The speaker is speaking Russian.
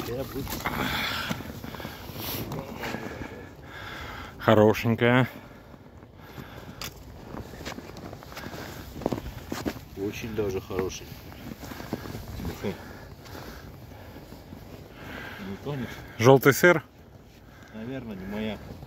Хорошенькая. Очень даже хороший. Не тонет? Желтый сыр. Наверное, не моя.